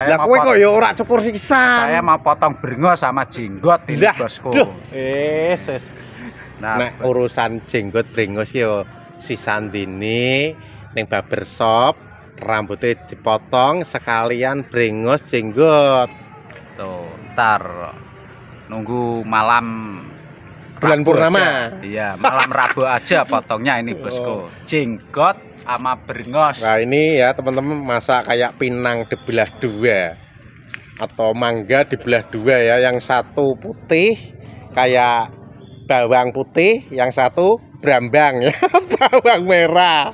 Lah kowe kok ya ora cukur sisan. Saya mau potong brengos sama jenggot ini, bosku. Wis. Nah, urusan jenggot brengos ya sisan dini ning barbershop, rambutnya dipotong sekalian brengos jenggot. Tuh, ntar nunggu malam bulan purnama. Iya, malam Rabu aja potongnya ini, bosku. Jenggot sama brengos. Nah, ini ya teman-teman, masa kayak pinang dibelah dua atau mangga dibelah dua ya, yang satu putih kayak bawang putih, yang satu brambang ya, bawang merah.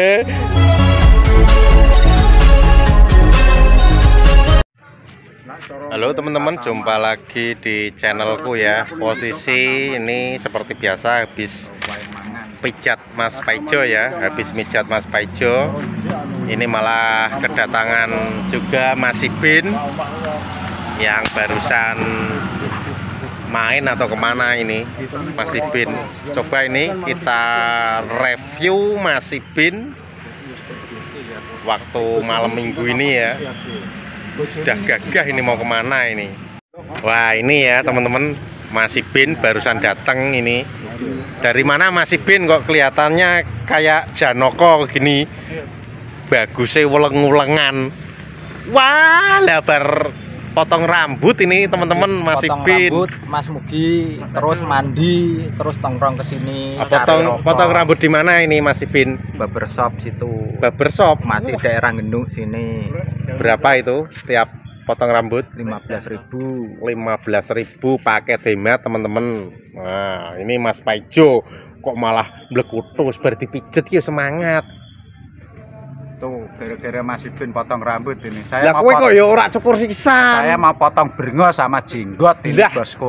Halo teman-teman, jumpa lagi di channelku ya. Posisi ini seperti biasa habis pijat Mas Paijo ya, habis mijat Mas Paijo. Ini malah kedatangan juga Mas Ipin yang barusan main atau kemana ini Mas Ipin. Coba ini kita review Mas Ipin waktu malam minggu ini ya. Udah gagah ini mau kemana ini. Wah, ini ya teman-teman, Mas Ipin barusan datang ini. Dari mana Mas Ipin kok kelihatannya kayak Janoko gini? Bagusnya uleng-ulengan. Wah, lebar potong rambut ini teman-teman Mas Ipin. Rambut, Mas Mugi, terus mandi, terus tongkrong ke sini. Potong rambut di mana ini Mas Ipin? Barbershop situ. Barbershop Masih daerah Gendung sini. Berapa itu tiap potong rambut? 15.000. 15.000 paket hemat teman-teman. Nah, ini Mas Paijo kok malah blekutus berarti pijet ya, semangat. Tuh, gara-gara Mas Ipin potong rambut ini. Saya mau kok ya ora cukur sisan. Saya mau potong brengos sama jenggot ini, bosku.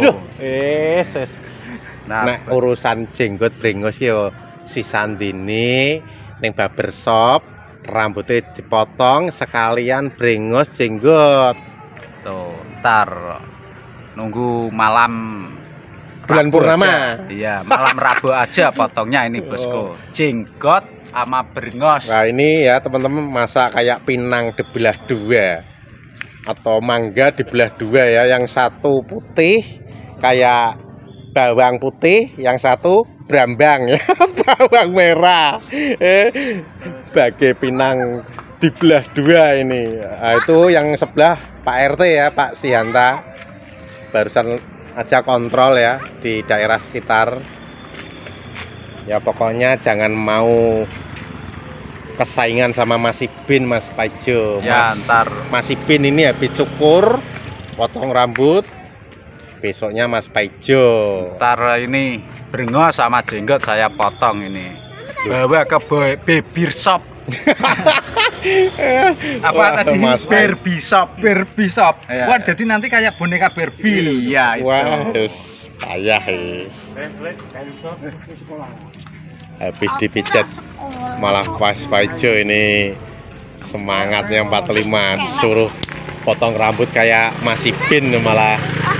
Nah, urusan jenggot brengos ya sisan dini ning barbershop, rambutnya dipotong sekalian brengos jenggot. Tuh, ntar nunggu malam bulan purnama. Iya, malam Rabu aja potongnya ini, bosku. Jenggot sama brengos. Nah, ini ya teman-teman, masa kayak pinang dibelah dua atau mangga dibelah dua ya, yang satu putih kayak bawang putih, yang satu brambang ya, bawang merah. Bagai pinang dibelah dua ini. Nah, itu yang sebelah Pak RT ya, Pak Sihanta. Barusan aja kontrol ya di daerah sekitar. Ya pokoknya jangan mau kesaingan sama Mas Ipin, Mas Paijo. Ya, ntar Mas Ipin ini habis cukur, potong rambut, besoknya Mas Paijo. Ntar ini brengos sama jenggot saya potong ini. Bawa ke baby shop. Apa tadi? Barbie shop. Ya. Wah, jadi nanti kayak boneka Barbie. Iya, itu. Wah, payah habis dipijat malah Mas Paijo ini semangatnya 45, disuruh potong rambut kayak Mas Ipin malah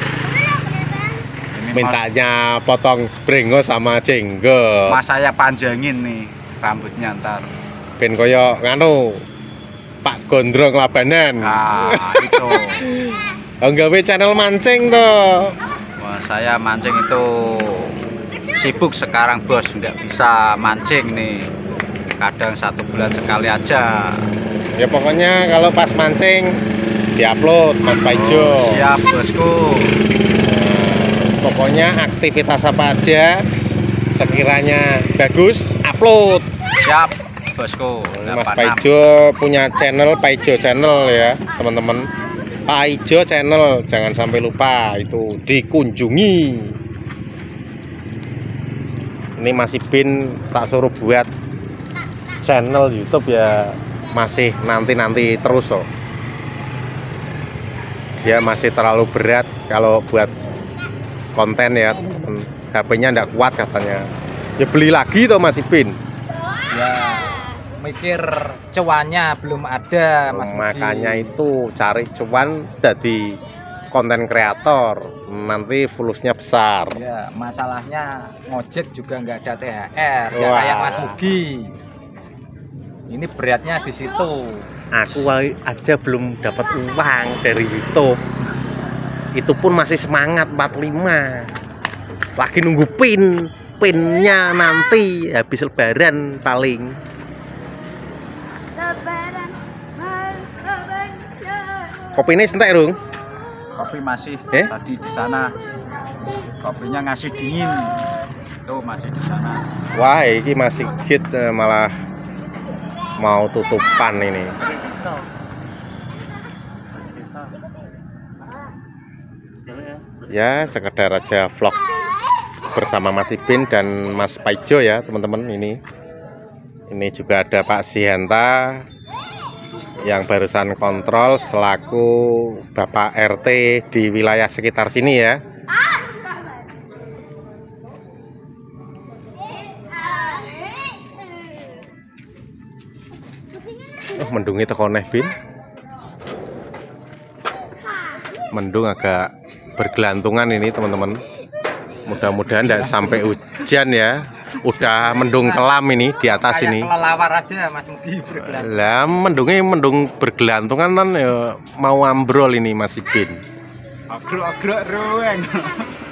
mintanya potong brengos sama jenggot. Mas saya panjangin nih rambutnya ntar. Ben koyo nganu Pak Gondrong Labanan. Nah, itu. Nggawe channel mancing toh. Wah, saya mancing itu sibuk sekarang, bos, nggak bisa mancing nih. Kadang 1 bulan sekali aja. Ya pokoknya kalau pas mancing diupload Mas Paijo. Siap, bosku. Pokoknya aktivitas apa aja sekiranya bagus upload. Siap, bosku. Mas Paijo punya channel Paijo channel ya teman-teman. Paijo channel, jangan sampai lupa itu dikunjungi. Ini Mas Ipin tak suruh buat channel YouTube ya, masih nanti terus loh. Dia masih terlalu berat kalau buat konten ya, HP-nya ndak kuat katanya. Ya beli lagi toh Mas Ipin. Ya, mikir cuannya belum ada, Mas. Makanya itu cari cuan jadi konten kreator, nanti fulusnya besar. Ya, masalahnya ngojek juga nggak ada THR, nggak kayak Mas Mugi. Ini beratnya di situ. Aku aja belum dapat uang dari YouTube. Itu pun masih semangat 45. Lagi nunggu pinnya nanti habis lebaran paling. Kopi ini sentek, Rung? Kopi masih tadi di sana. Kopinya ngasih dingin. Itu masih di sana. Wah, ini masih hit malah mau tutupan ini. Ya, sekedar aja vlog bersama Mas Ipin dan Mas Paijo ya, teman-teman. Ini juga ada Pak Sianta yang barusan kontrol selaku Bapak RT di wilayah sekitar sini ya. Oh, mendungi teko neh, Bin. Mendung agak bergelantungan ini, teman-teman. Mudah-mudahan tidak sampai hujan ya. Udah mendung kelam ini di atas ini. Kelelawar aja Mas Mugi bergelantungan. Lah, mendung bergelantungan kan ya mau ambrol ini Mas Ipin. Agrok-agrok ruang.